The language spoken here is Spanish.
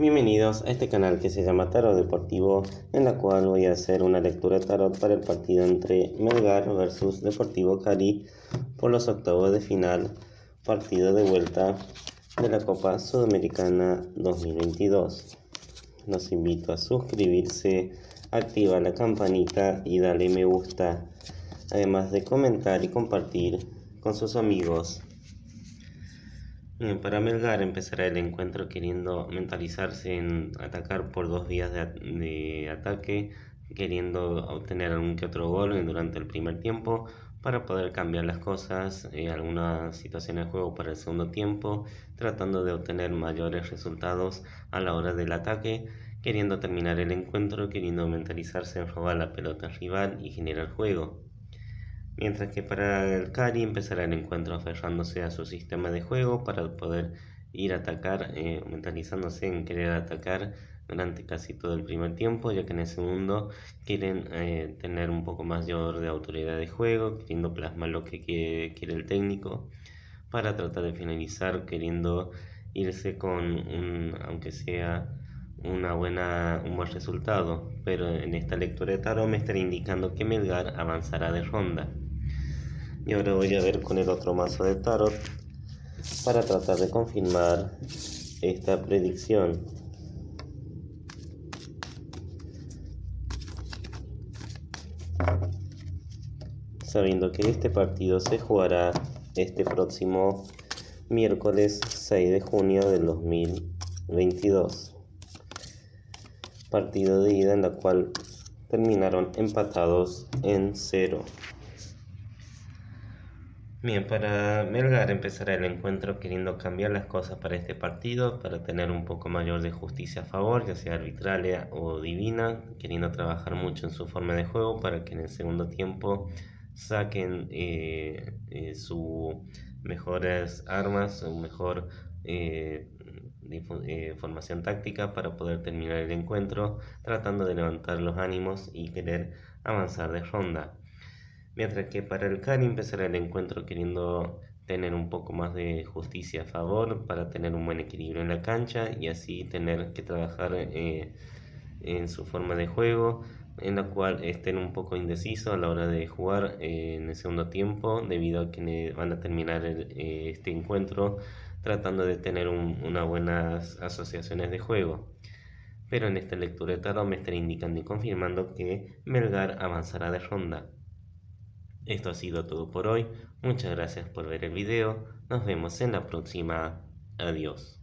Bienvenidos a este canal que se llama Tarot Deportivo, en la cual voy a hacer una lectura de tarot para el partido entre Melgar versus Deportivo Cali por los octavos de final, partido de vuelta de la Copa Sudamericana 2022. Los invito a suscribirse, activar la campanita y darle me gusta, además de comentar y compartir con sus amigos. Bien, para Melgar empezará el encuentro queriendo mentalizarse en atacar por dos vías de ataque, queriendo obtener algún que otro gol durante el primer tiempo para poder cambiar las cosas, algunas situaciones de juego para el segundo tiempo, tratando de obtener mayores resultados a la hora del ataque, queriendo terminar el encuentro, queriendo mentalizarse en robar la pelota al rival y generar juego. Mientras que para el Cali empezará el encuentro aferrándose a su sistema de juego para poder ir a atacar, mentalizándose en querer atacar durante casi todo el primer tiempo, ya que en el segundo quieren tener un poco mayor de autoridad de juego, queriendo plasmar lo que quiere el técnico para tratar de finalizar, queriendo irse con aunque sea un buen resultado. Pero en esta lectura de tarot me estará indicando que Melgar avanzará de ronda. Y ahora voy a ver con el otro mazo de tarot para tratar de confirmar esta predicción. Sabiendo que este partido se jugará este próximo miércoles 6 de junio del 2022. Partido de ida en la cual terminaron empatados en 0. Bien, para Melgar empezará el encuentro queriendo cambiar las cosas para este partido, para tener un poco mayor de justicia a favor, ya sea arbitraria o divina, queriendo trabajar mucho en su forma de juego para que en el segundo tiempo saquen sus mejores armas, su mejor formación táctica para poder terminar el encuentro, tratando de levantar los ánimos y querer avanzar de ronda. Mientras que para el Cali empezará el encuentro queriendo tener un poco más de justicia a favor para tener un buen equilibrio en la cancha y así tener que trabajar en su forma de juego, en la cual estén un poco indecisos a la hora de jugar en el segundo tiempo, debido a que van a terminar este encuentro tratando de tener unas buenas asociaciones de juego. Pero en esta lectura de tarot me estará indicando y confirmando que Melgar avanzará de ronda. Esto ha sido todo por hoy. Muchas gracias por ver el video. Nos vemos en la próxima. Adiós.